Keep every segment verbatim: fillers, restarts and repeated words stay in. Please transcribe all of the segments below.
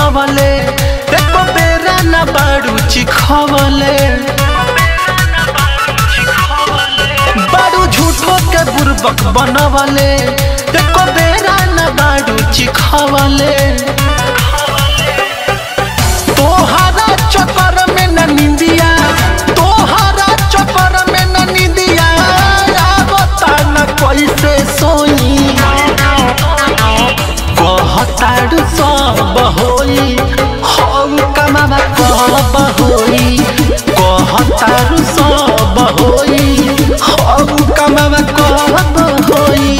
बनवले एको बेरा न बाड़ू चिखवले बाड़ू झूठो के बुर्बक बनवले एको बेरा न बाड़ू चिखवले तोहरा चक्कर में न निंदिया तोहरा चक्कर में न निंदिया आवता न कैसे सोई कहताड़ू सब होई हम कमावा कब होई कहताड़ू सब होई हम कमावा कब होई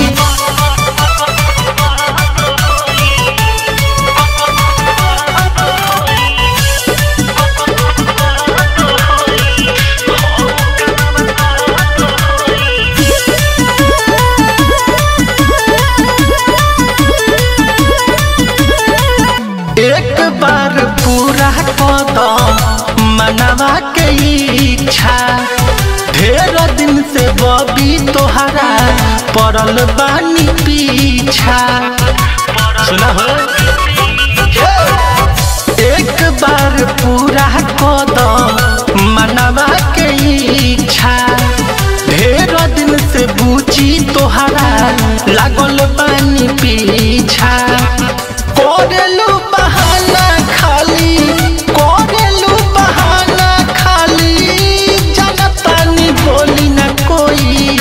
एक बार पूरा कदम मनवा के इच्छा ढेर दिन से बबी तोहरा पड़ल बानी पीछा सुना हो एक बार पूरा कदम मनवा के इच्छा ढेर दिन से बूची तोहरा लागल बानी पीछा कोरेलू बहाना खाली कोरेलू बहाना खाली जनतानी बोली न कोई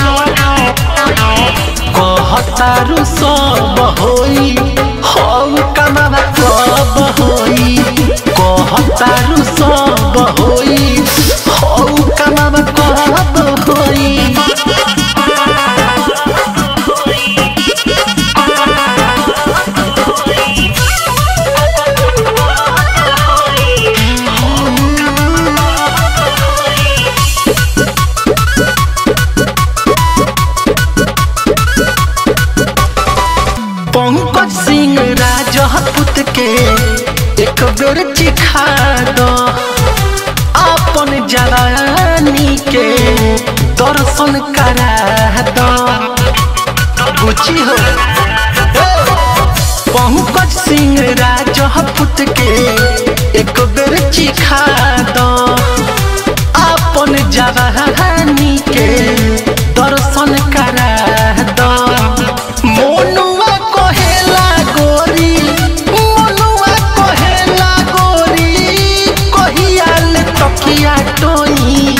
कहतारू सब होई हम कमावा कब होई कहतारू सब होई हम कमावा कब होई पंकज सिंह राजपूत के एक बेर चिखा दो अपन जवानी के दर्शन करा दो बुझी हो पंकज सिंह राजपूत के एक बेर चिखा दो अपन जवानी के दर्शन करा दो मोनुआ कहेला गोरी मोनुआ कहेला गोरी कहियाल तकिया टोई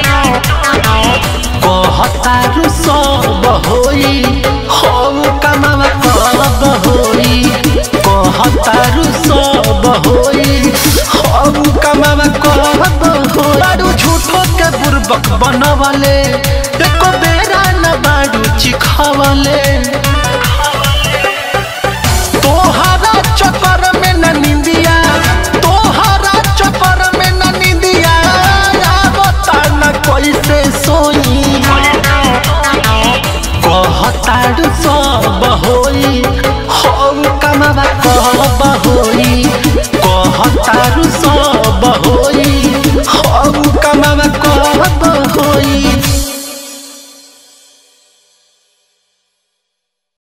कहतारू सब होई हम कमावा कब होई कहतारू सब होई हम कमावा कब होई बाड़ू झूठो के बुर्बक बनवले एको बेरा न बाड़ू